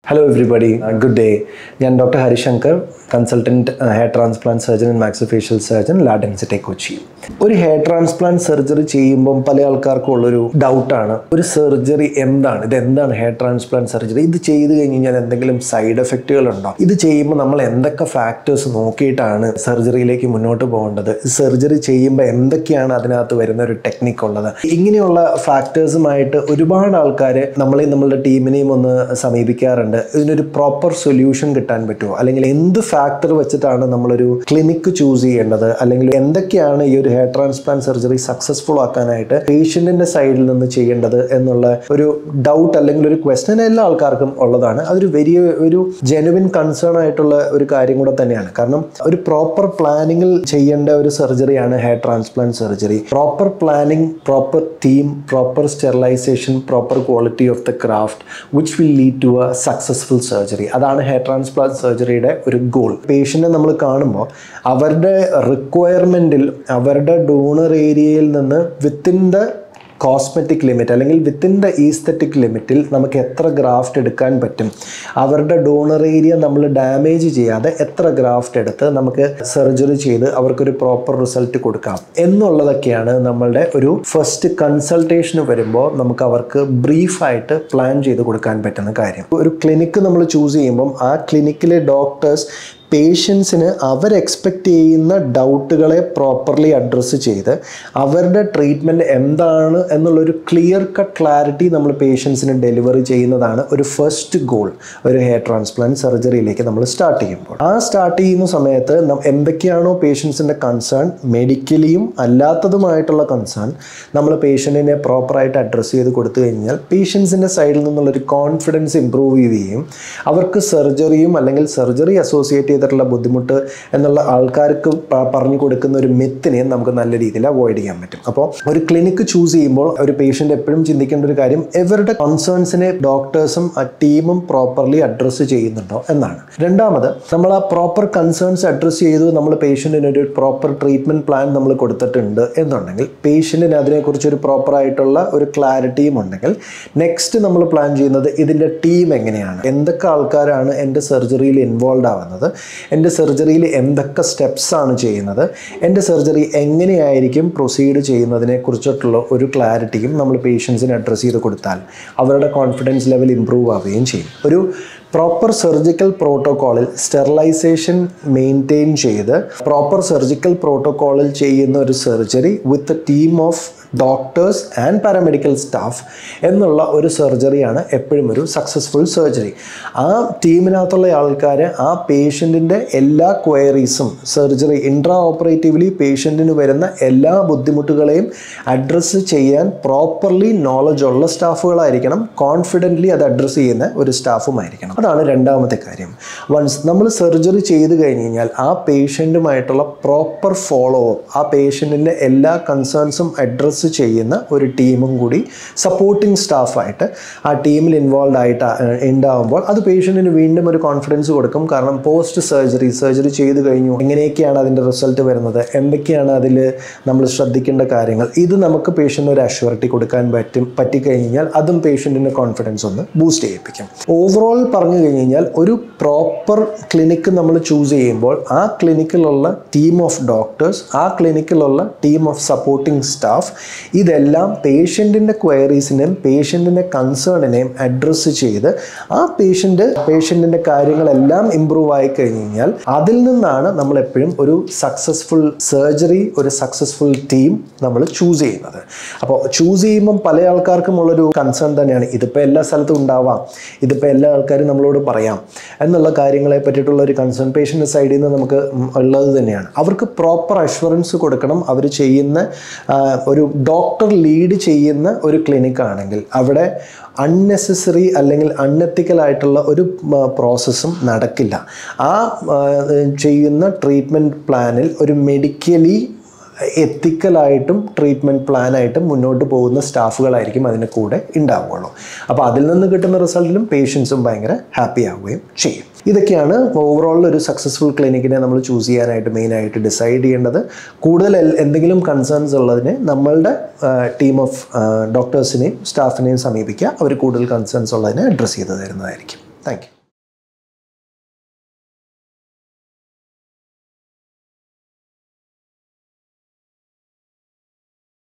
Hello everybody, good day. I am Dr. Hari Shankar, consultant hair transplant surgeon and maxillofacial surgeon, La Density Kochi. ഒരു hair transplant surgery ചെയ്യുമ്പോൾ പല ആൾക്കാർക്കും ഉള്ളൊരു ഡൗട്ടാണ്, ഒരു surgery എന്താണ്, ഇതെന്താണ് ഹെയർ ട്രാൻസ്പ്ലാന്റ് സർജറി, ഇത് ചെയ്ത് കഴിഞ്ഞാൽ എന്തെങ്കിലും സൈഡ് എഫക്റ്റുകൾ ഉണ്ടോ, ഇത് ചെയ്യുമ്പോൾ നമ്മൾ എന്തൊക്കെ ഫാക്ടേഴ്സ് നോക്കിയിട്ടാണ് സർജറിയിലേക്ക് മുന്നോട്ട് പോകേണ്ടത്, സർജറി ചെയ്യുമ്പോൾ എന്തൊക്കെയാണ് അതിനകത്ത് വരുന്ന ഒരു ടെക്നിക്ക് ഉള്ളത്, ഇങ്ങനെയുള്ള ഫാക്ടേഴ്സുമായിട്ട് ഒരുപാട് ആൾക്കാർ നമ്മളുടെ ടീമിനെയും ഒന്ന് സമീപിക്കാറുണ്ട്. ഇതിനൊരു പ്രോപ്പർ സൊല്യൂഷൻ കിട്ടാൻ പറ്റുമോ, അല്ലെങ്കിൽ എന്ത് ഫാക്ടർ വെച്ചിട്ടാണ് നമ്മളൊരു ക്ലിനിക്ക് ചൂസ് ചെയ്യേണ്ടത്, അല്ലെങ്കിൽ എന്തൊക്കെയാണ് ഈ ഒരു ഹെയർ ട്രാൻസ്പ്ലാന്റ് സർജറി സക്സസ്ഫുൾ ആക്കാനായിട്ട് പേഷ്യന്റിന്റെ സൈഡിൽ നിന്ന് ചെയ്യേണ്ടത് എന്നുള്ള ഒരു ഡൗട്ട് അല്ലെങ്കിൽ ഒരു ക്വസ്റ്റ്യൻ എല്ലാ ആൾക്കാർക്കും ഉള്ളതാണ്. അതൊരു ഒരു ജെനുവിൻ കൺസേൺ ആയിട്ടുള്ള ഒരു കാര്യം കൂടെ തന്നെയാണ്. കാരണം ഒരു പ്രോപ്പർ പ്ലാനിങ്ങിൽ ചെയ്യേണ്ട ഒരു സർജറിയാണ് hair transplant surgery. Proper planning, proper team, proper sterilisation, proper quality of the graft which will lead to a successful surgery. അതാണ് ഹെയർ ട്രാൻസ്പ്ലാന്റ് സർജറിയുടെ ഒരു ഗോൾ. പേഷ്യന്റിനെ നമ്മൾ കാണുമ്പോൾ അവരുടെ റിക്വയർമെന്റിൽ, അവരുടെ ഡോണർ ഏരിയയിൽ നിന്ന് വിത്തിൻ ദ കോസ്മെറ്റിക് ലിമിറ്റ് അല്ലെങ്കിൽ വിത്തിൻ ദ ഈസ്തറ്റിക് ലിമിറ്റിൽ നമുക്ക് എത്ര ഗ്രാഫ്റ്റ് എടുക്കാൻ പറ്റും, അവരുടെ ഡോണർ ഏരിയ നമ്മൾ ഡാമേജ് ചെയ്യാതെ എത്ര ഗ്രാഫ്റ്റ് എടുത്ത് നമുക്ക് സർജറി ചെയ്ത് അവർക്കൊരു പ്രോപ്പർ റിസൾട്ട് കൊടുക്കാം എന്നുള്ളതൊക്കെയാണ് നമ്മളുടെ ഒരു ഫസ്റ്റ് കൺസൾട്ടേഷന് വരുമ്പോൾ നമുക്ക് അവർക്ക് ബ്രീഫായിട്ട് പ്ലാൻ ചെയ്ത് കൊടുക്കാൻ പറ്റുന്ന കാര്യം. ഒരു ക്ലിനിക്ക് നമ്മൾ ചൂസ് ചെയ്യുമ്പം ആ ക്ലിനിക്കിലെ ഡോക്ടേഴ്സ് പേഷ്യൻസിന് അവർ എക്സ്പെക്റ്റ് ചെയ്യുന്ന ഡൗട്ടുകളെ പ്രോപ്പർലി അഡ്രസ്സ് ചെയ്ത് അവരുടെ ട്രീറ്റ്മെൻറ്റ് എന്താണ് എന്നുള്ളൊരു ക്ലിയർ കട്ട് ക്ലാരിറ്റി നമ്മൾ പേഷ്യൻസിന് ഡെലിവറി ചെയ്യുന്നതാണ് ഒരു ഫസ്റ്റ് ഗോൾ ഒരു ഹെയർ ട്രാൻസ്പ്ലാന്റ് സർജറിയിലേക്ക് നമ്മൾ സ്റ്റാർട്ട് ചെയ്യുമ്പോൾ. ആ സ്റ്റാർട്ട് ചെയ്യുന്ന സമയത്ത് എന്തൊക്കെയാണോ പേഷ്യൻസിൻ്റെ കൺസേൺ, മെഡിക്കലിയും അല്ലാത്തതുമായിട്ടുള്ള കൺസേൺ, നമ്മൾ പേഷ്യൻറ്റിനെ പ്രോപ്പറായിട്ട് അഡ്രസ്സ് ചെയ്ത് കൊടുത്തു കഴിഞ്ഞാൽ പേഷ്യൻസിൻ്റെ സൈഡിൽ നിന്നുള്ളൊരു കോൺഫിഡൻസ് ഇമ്പ്രൂവ് ചെയ്യുകയും അവർക്ക് സർജറിയും അല്ലെങ്കിൽ സർജറി അസോസിയേറ്റ് ചെയ്തിട്ടുള്ള ബുദ്ധിമുട്ട് എന്നുള്ള ആൾക്കാർക്ക് പറഞ്ഞു കൊടുക്കുന്ന ഒരു മിത്തിനെ നമുക്ക് നല്ല രീതിയിൽ അവോയ്ഡ് ചെയ്യാൻ പറ്റും. അപ്പോൾ ഒരു ക്ലിനിക്ക് ചൂസ് ചെയ്യുമ്പോൾ ഒരു പേഷ്യൻ്റ് എപ്പോഴും ചിന്തിക്കേണ്ട ഒരു കാര്യം ഇവരുടെ കൺസേൺസിനെ ഡോക്ടേഴ്സും ആ ടീമും പ്രോപ്പർലി അഡ്രസ്സ് ചെയ്യുന്നുണ്ടോ എന്നാണ്. രണ്ടാമത്, നമ്മൾ ആ പ്രോപ്പർ കൺസേൺസ് അഡ്രസ്സ് ചെയ്തു നമ്മൾ പേഷ്യൻറ്റിന് ഒരു പ്രോപ്പർ ട്രീറ്റ്മെൻറ്റ് പ്ലാൻ നമ്മൾ കൊടുത്തിട്ടുണ്ട് എന്നുണ്ടെങ്കിൽ, പേഷ്യൻറ്റിന് അതിനെക്കുറിച്ച് ഒരു പ്രോപ്പറായിട്ടുള്ള ഒരു ക്ലാരിറ്റിയും ഉണ്ടെങ്കിൽ, നെക്സ്റ്റ് നമ്മൾ പ്ലാൻ ചെയ്യുന്നത് ഇതിൻ്റെ ടീം എങ്ങനെയാണ്, എന്തൊക്കെ ആൾക്കാരാണ് എൻ്റെ സർജറിയിൽ ഇൻവോൾവ് ആവുന്നത്, എൻ്റെ സർജറിയിൽ എന്തൊക്കെ സ്റ്റെപ്സാണ് ചെയ്യുന്നത്, എൻ്റെ സർജറി എങ്ങനെയായിരിക്കും പ്രൊസീഡ് ചെയ്യുന്നതിനെ കുറിച്ചിട്ടുള്ള ഒരു ക്ലാരിറ്റിയും നമ്മൾ പേഷ്യൻസിന് അഡ്രസ്സ് ചെയ്ത് കൊടുത്താൽ അവരുടെ കോൺഫിഡൻസ് ലെവൽ ഇമ്പ്രൂവ് ആവുകയും ചെയ്യും. ഒരു പ്രോപ്പർ സർജിക്കൽ പ്രോട്ടോക്കോളിൽ സ്റ്റെറിലൈസേഷൻ മെയിൻറ്റെയിൻ ചെയ്ത് പ്രോപ്പർ സർജിക്കൽ പ്രോട്ടോക്കോളിൽ ചെയ്യുന്ന ഒരു surgery with a team of doctors and paramedical staff എന്നുള്ള ഒരു സർജറിയാണ് എപ്പോഴും ഒരു സക്സസ്ഫുൾ സർജറി. ആ ടീമിനകത്തുള്ള ആൾക്കാർ ആ പേഷ്യൻറ്റിൻ്റെ എല്ലാ ക്വയറീസും സർജറി ഇൻട്രാ ഓപ്പറേറ്റീവ്ലി പേഷ്യൻറ്റിന് വരുന്ന എല്ലാ ബുദ്ധിമുട്ടുകളെയും അഡ്രസ്സ് ചെയ്യാൻ പ്രോപ്പർലി നോളജ് ഉള്ള സ്റ്റാഫുകളായിരിക്കണം, കോൺഫിഡൻ്റ്ലി അത് അഡ്രസ്സ് ചെയ്യുന്ന ഒരു സ്റ്റാഫുമായിരിക്കണം. അതാണ് രണ്ടാമത്തെ കാര്യം. വൺസ് നമ്മൾ സർജറി ചെയ്ത് കഴിഞ്ഞ് കഴിഞ്ഞാൽ ആ പേഷ്യൻറ്റുമായിട്ടുള്ള പ്രോപ്പർ ഫോളോ അപ്പ്, ആ പേഷ്യൻറ്റിൻ്റെ എല്ലാ കൺസേൺസും അഡ്രസ്സ് ചെയ്യുന്ന ഒരു ടീമും കൂടി സപ്പോർട്ടിംഗ് സ്റ്റാഫായിട്ട് ആ ടീമിൽ ഇൻവോൾവ് ആയിട്ട് ഉണ്ടാകുമ്പോൾ അത് പേഷ്യൻറ്റിന് വീണ്ടും ഒരു കോൺഫിഡൻസ് കൊടുക്കും. കാരണം പോസ്റ്റ് സർജറി ചെയ്ത് കഴിഞ്ഞു, എങ്ങനെയൊക്കെയാണ് അതിൻ്റെ റിസൾട്ട് വരുന്നത്, എന്തൊക്കെയാണ് അതിൽ നമ്മൾ ശ്രദ്ധിക്കേണ്ട കാര്യങ്ങൾ, ഇത് നമുക്ക് പേഷ്യൻ്റ് ഒരു അഷ്യൂരിറ്റി കൊടുക്കാൻ പറ്റിക്കഴിഞ്ഞാൽ അതും പേഷ്യൻറ്റിൻ്റെ കോൺഫിഡൻസ് ഒന്ന് ബൂസ്റ്റ് ചെയ്യിപ്പിക്കും. ഓവറോൾ പറഞ്ഞു കഴിഞ്ഞ് കഴിഞ്ഞാൽ ഒരു പ്രോപ്പർ ക്ലിനിക്ക് നമ്മൾ ചൂസ് ചെയ്യുമ്പോൾ ആ ക്ലിനിക്കിലുള്ള ടീം ഓഫ് ഡോക്ടേഴ്സ്, ആ ക്ലിനിക്കിലുള്ള ടീം ഓഫ് സപ്പോർട്ടിംഗ് സ്റ്റാഫ്, ഇതെല്ലാം പേഷ്യൻറ്റിൻ്റെ ക്വയറീസിനെയും പേഷ്യൻറ്റിൻ്റെ കൺസേണിനെയും അഡ്രസ്സ് ചെയ്ത് ആ പേഷ്യൻറ്റിൻ്റെ കാര്യങ്ങളെല്ലാം ഇമ്പ്രൂവ് ആയി കഴിഞ്ഞ് കഴിഞ്ഞാൽ അതിൽ നിന്നാണ് നമ്മൾ എപ്പോഴും ഒരു സക്സസ്ഫുൾ സർജറി, ഒരു സക്സസ്ഫുൾ ടീം നമ്മൾ ചൂസ് ചെയ്യുന്നത്. അപ്പോൾ ചൂസ് ചെയ്യുമ്പം പല ആൾക്കാർക്കും ഉള്ളൊരു കൺസേൺ തന്നെയാണ്, ഇതിപ്പോൾ എല്ലാ സ്ഥലത്തും ഉണ്ടാവാം, ഇതിപ്പോൾ എല്ലാ ആൾക്കാരും നമ്മളോട് പറയാം എന്നുള്ള കാര്യങ്ങളെ പറ്റിയിട്ടുള്ള ഒരു കൺസേൺ പേഷ്യൻ്റ് സൈഡിൽ നിന്ന് നമുക്ക് ഉള്ളത് തന്നെയാണ്. അവർക്ക് പ്രോപ്പർ അഷ്വറൻസ് കൊടുക്കണം. അവർ ചെയ്യുന്ന ഒരു ഡോക്ടർ ലീഡ് ചെയ്യുന്ന ഒരു ക്ലിനിക് ആണെങ്കിൽ അവിടെ അൺനെസസറി അല്ലെങ്കിൽ അൺഎത്തിക്കലായിട്ടുള്ള ഒരു പ്രോസസ്സും നടക്കില്ല. ആ ചെയ്യുന്ന ട്രീറ്റ്മെൻറ്റ് പ്ലാനിൽ ഒരു മെഡിക്കലി എത്തിക്കലായിട്ടും ട്രീറ്റ്മെൻറ്റ് പ്ലാനായിട്ടും മുന്നോട്ട് പോകുന്ന സ്റ്റാഫുകളായിരിക്കും അതിൻ്റെ കൂടെ ഉണ്ടാവുകയുള്ളൂ. അപ്പോൾ അതിൽ നിന്ന് കിട്ടുന്ന റിസൾട്ടിലും പേഷ്യൻസും ഭയങ്കര ഹാപ്പി ആവുകയും ചെയ്യും. ഇതൊക്കെയാണ് ഓവറോൾ ഒരു സക്സസ്ഫുൾ ക്ലിനിക്കിനെ നമ്മൾ ചൂസ് ചെയ്യാനായിട്ട് മെയിനായിട്ട് ഡിസൈഡ് ചെയ്യേണ്ടത്. കൂടുതൽ എന്തെങ്കിലും കൺസേൺസ് ഉള്ളതിനെ നമ്മളുടെ ടീം ഓഫ് ഡോക്ടേഴ്സിനെയും സ്റ്റാഫിനെയും സമീപിക്കുക. അവർ കൂടുതൽ കൺസേൺസ് ഉള്ളതിനെ അഡ്രസ്സ് ചെയ്ത് തരുന്നതായിരിക്കും. Thank U.